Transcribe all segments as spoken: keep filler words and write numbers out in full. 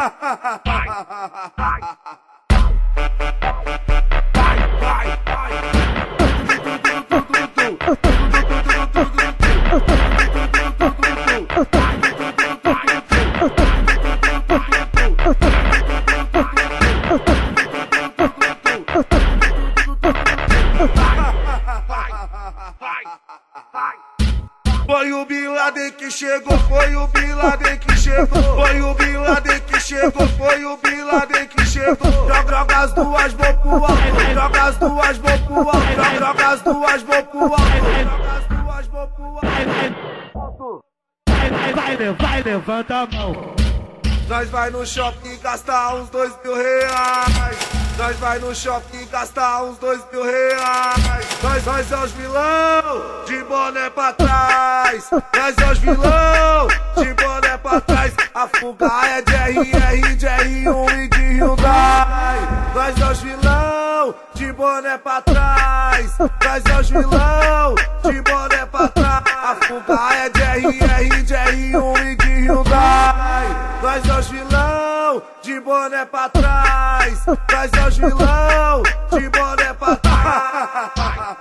Foi o Bin Laden que chegou, foi o Bin Laden que chegou. Foi o Bin Laden que chegou, foi o Bin Laden que chegou. Joga as duas, vou pro alto. Joga as duas, vou pro alto. Joga as duas, vou pro alto. Joga as duas, vou pro alto. Vai, vai, vai, levanta a mão. Nós vai no shopping gastar uns dois mil reais. Nós vai no shopping gastar uns dois mil reais. Nós, nós é os vilão, de boné pra trás. Nós é os vilão, de boné pra trás. A fuga é de R R, de R um e de Hyundai. Nós é os vilão, de boné pra trás. Nós é os vilão, de boné pra trás. A fuga é de R R, de R um e de Hyundai. Nós é os vilão, de boné pra trás. Nós é os vilão, de boné pra trás.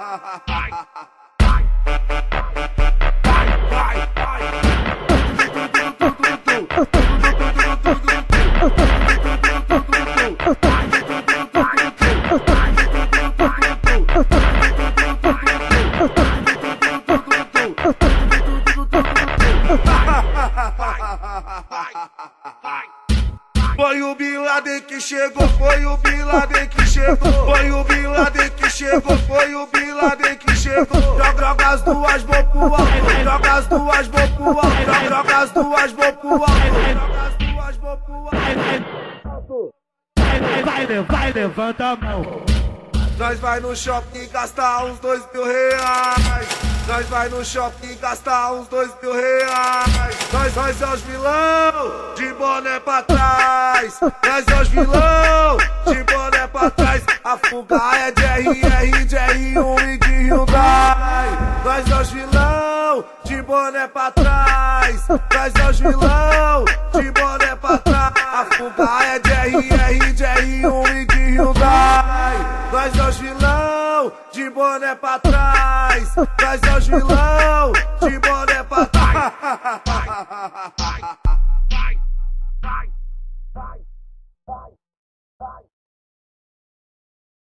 Foi o Bin Laden que chegou, foi o Bin Laden que chegou. Foi o Bin Laden que chegou, foi o Bin Laden que chegou. Joga as duas, vou pro alto. Joga as duas, vou pro alto. Joga as duas, vou pro alto. Joga as duas, vou pro alto. Vai, vai, vai, levanta a mão. Nós vai no shopping gastar uns dois mil reais. Nós vai no shopping gastar uns dois mil reais. Nós, nós é os vilão, de boné pra trás. Nós é os vilão, de boné pra trás. A fuga é de R R, de R um e de Hyundai. Nós é os vilão, de boné pra trás. Nós é os vilão, de boné pra trás. A fuga é de R R, de R um e de Hyundai. Nós é os vilão, de boné pra trás. Nós é os vilão, de boné pra trás.